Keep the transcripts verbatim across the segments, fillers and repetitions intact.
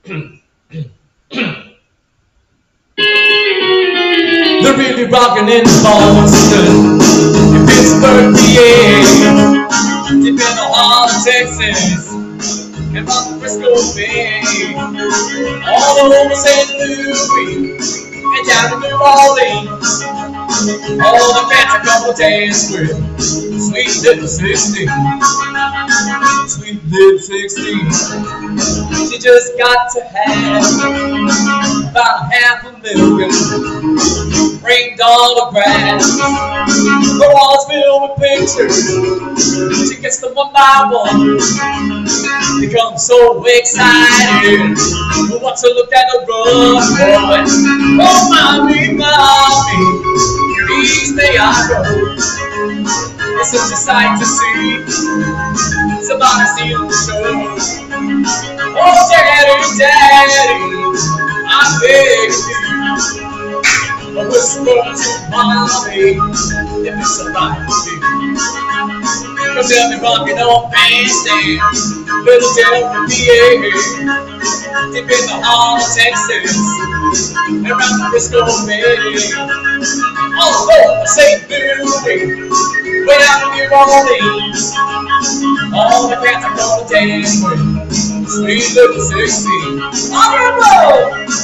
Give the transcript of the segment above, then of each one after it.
They're really rockin' in Boston, in Pittsburgh, P A, deep in Ohio, Texas, and from the Frisco Bay, all over Saint Louis, and down to New Orleans. All the cats are couple dance with sweet little sixteen, sweet little sixteen. She just got to have about half a million framed autographs. Her walls filled with pictures. She gets them one by one. Becomes so excited. Who wants to look at a rough boy? Oh, mommy, mommy, please may I go? It's such a sight to see. Somebody steal the show. Oh, daddy, daddy, I'm begging you. A whisper to mommy, if it's alright with you. Cause they'll be rocking on bandstand, little Delta, P A, deep in the heart of Texas, around the Frisco Bay, all over Saint Louis, way down to New Orleans. All the cats are gonna dance with sweet little sixteen. On your road!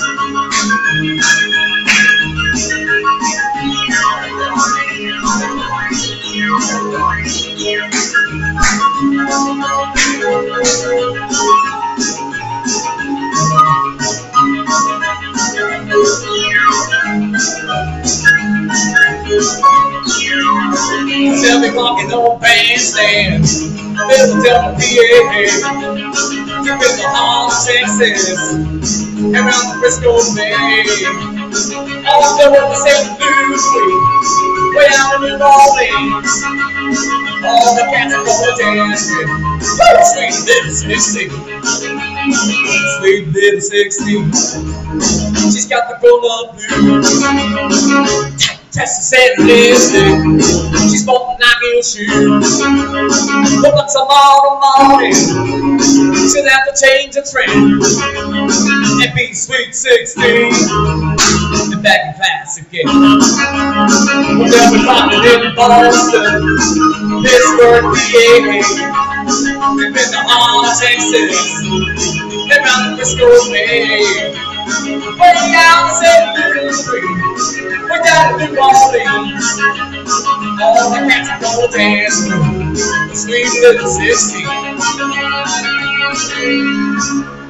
They'll be walking on bandstands, little Delta, P A, deep in the heart of Texas, around the Frisco Bay, all over Saint Louis, way down to New Orleans. All the cats are gonna dance with sweet little sixteen, sweet little sixteen. She's got the grown-up blues, Texas and lipstick. She's bought Nike shoes. Woke up tomorrow morning, she'll have to change the trend and be sweet sixteen and back in class again. Well, they'll be rocking in Boston, Pittsburgh, P A, deep in the heart of Texas, around the Frisco Bay, way down to Saint Louis, way down to New Orleans. All the cats are gonna dance with sweet little sixteen.